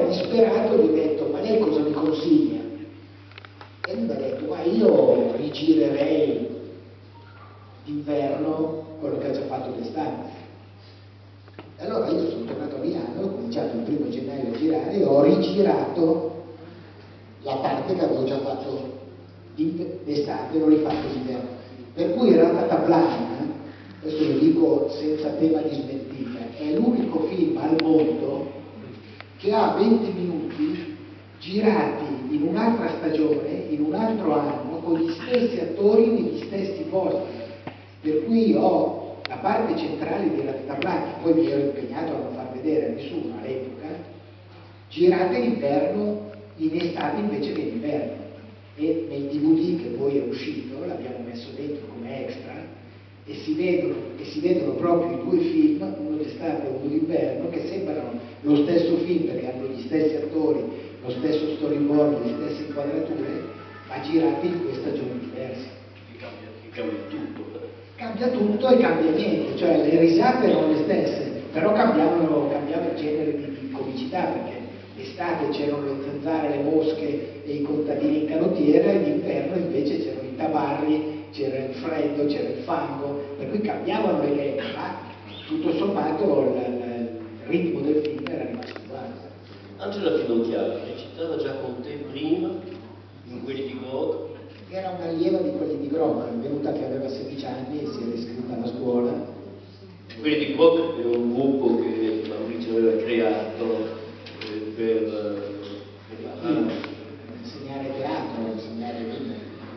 disperato gli ho detto: ma lei cosa mi consiglia? E lui mi ha detto: ma io rigirerei d'inverno quello che ha già fatto d'estate. E allora io sono tornato a Milano, ho cominciato il 1° gennaio a girare e ho rigirato la parte che avevo già fatto d'estate, l'ho rifatto d'inverno. Per cui Ratataplan, adesso lo dico senza tema di smentita, è l'unico film al mondo che ha 20 minuti girati in un'altra stagione, in un altro anno, con gli stessi attori negli stessi posti. Per cui ho la parte centrale di Ratataplan, che poi mi ero impegnato a non far vedere a nessuno all'epoca, girate in inverno, in estate invece che in inverno. E nel DVD che poi è uscito, l'abbiamo messo dentro come extra, e si vedono proprio i due film, uno d'estate e uno d'inverno, che sembrano lo stesso film perché hanno gli stessi attori, lo stesso storyboard, le stesse inquadrature, ma girati in due stagioni diverse. Cambia tutto. Cambia tutto e cambia niente, cioè le risate erano le stesse, però cambiava il genere di comicità, perché d'estate c'erano le zanzare, le mosche e i contadini in canottiera, e d'inverno invece c'erano i tabarri, c'era il freddo, c'era il fango, per cui cambiavano le idee, ma tutto sommato il ritmo del film era rimasto uguale. Angela Finocchiaro recitava già con te prima in quelli di Gog? Era un'allieva di quelli di Groma, è venuta che aveva 16 anni e si era iscritta alla scuola. Quelli di Gog è un gruppo che Maurizio aveva creato per insegnare teatro, insegnare vita.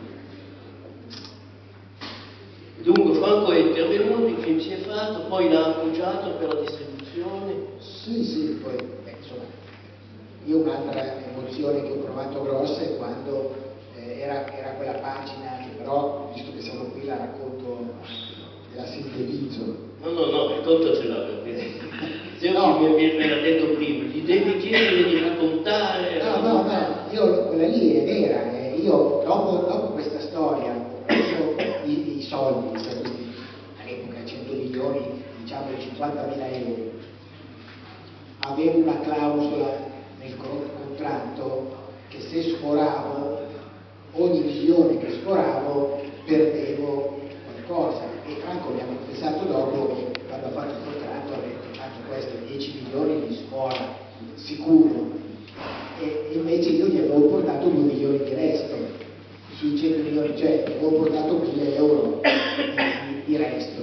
Dunque Franco è intervenuto, il film si è fatto, poi l'ha appoggiato per la distribuzione. Sì, poi insomma, io un'altra emozione che ho provato grossa è quando era quella pagina che però, visto che siamo qui, la racconto, la sintetizzo. No, raccontacela perché se No. me l'ha detto prima, gli devi chiedere di raccontare. No, io quella lì è vera, io dopo questa storia ho preso i soldi, cioè questi, all'epoca 100 milioni, diciamo 50.000 euro, avevo una clausola nel contratto che se sforavo, ogni milione che sforavo perdevo qualcosa, e Franco mi ha confessato dopo che quando ha fatto il contratto aveva fatto questo 10 milioni di sfora sicuro, e invece io gli avevo portato 2 milioni di resto sui 100 milioni, cioè gli avevo portato 1.000 euro di resto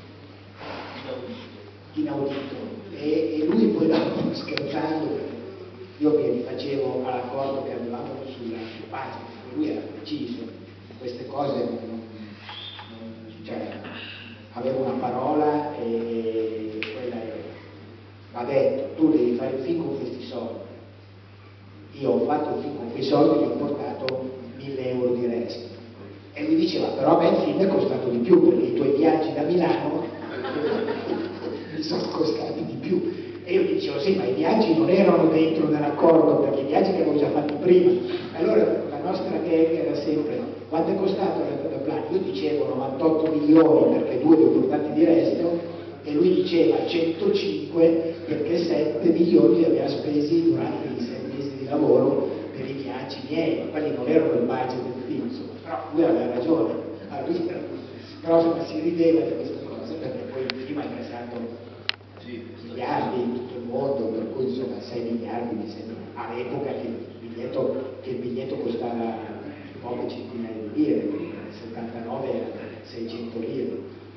inaudito, e lui poi dopo, scherzando, io mi rifacevo all'accordo che avevamo sulla pagina, lui era preciso, queste cose cioè, avevo una parola e quella va detto: tu devi fare il film con questi soldi. Io ho fatto il film con quei soldi, gli ho portato 1.000 euro di resto, e lui diceva: però a me il film è costato di più perché i tuoi viaggi da Milano mi sono costati di più. E io dicevo: sì, ma i viaggi non erano dentro nell'accordo, perché i viaggi che avevo già fatti prima. Allora la nostra gag era sempre: quanto è costato Ratataplan? Io dicevo 98 milioni perché 2 li ho portati di resto, e lui diceva 105 perché 7 milioni li aveva spesi durante i 6 mesi di lavoro per i viaggi miei, ma quelli non erano il budget del film, insomma. Però lui aveva ragione, però insomma, si rideva di queste cose, perché poi il film ha incassato miliardi in tutto il mondo, per cui insomma 6 miliardi mi sembra, all'epoca che il biglietto costava poche centinaia di lire, nel 79 era 600 lire.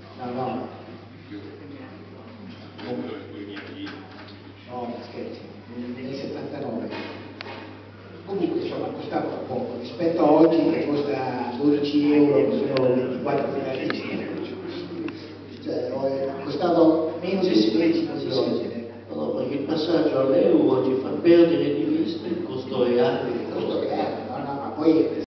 No, scherzi, nel 79. Comunque insomma costava poco, rispetto a oggi che costa 12 euro, sono 24.000 lire. Cioè, costava meno di 10 milioni. No, perché il passaggio all'euro ci fa perdere di vista il costo reale. Il costo reale, no, ma poi